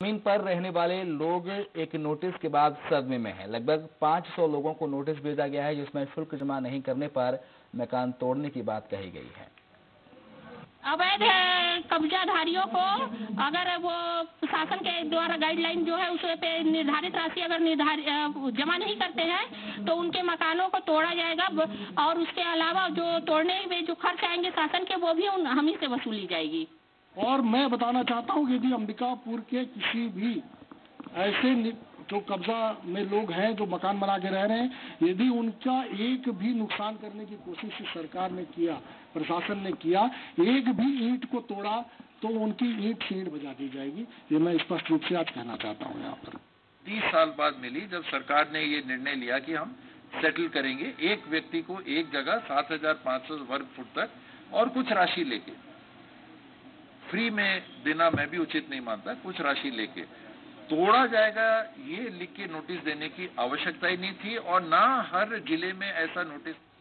जमीन पर रहने वाले लोग एक नोटिस के बाद सदमे में हैं। लगभग 500 लोगों को नोटिस भेजा गया है, जिसमें शुल्क जमा नहीं करने पर मकान तोड़ने की बात कही गई है। अवैध कब्जाधारियों को अगर वो शासन के द्वारा गाइडलाइन जो है उस पे निर्धारित राशि अगर जमा नहीं करते हैं तो उनके मकानों को तोड़ा जाएगा और उसके अलावा जो तोड़ने में जो खर्च आएंगे शासन के वो भी हम ही से वसूली जाएगी। और मैं बताना चाहता हूँ कि यदि अंबिकापुर के किसी भी ऐसे जो कब्जा में लोग हैं जो मकान बना के रह रहे हैं, यदि उनका एक भी नुकसान करने की कोशिश सरकार ने किया, प्रशासन ने किया, एक भी ईंट को तोड़ा तो उनकी ईंट से ईंट बजा दी जाएगी। ये मैं स्पष्ट रूप से आज कहना चाहता हूँ। यहाँ पर 30 साल बाद मिली जब सरकार ने ये निर्णय लिया कि हम सेटल करेंगे एक व्यक्ति को एक जगह 7,500 वर्ग फुट तक और कुछ राशि लेके, फ्री में देना मैं भी उचित नहीं मानता, कुछ राशि लेके तोड़ा जाएगा, ये लिख के नोटिस देने की आवश्यकता ही नहीं थी और ना हर जिले में ऐसा नोटिस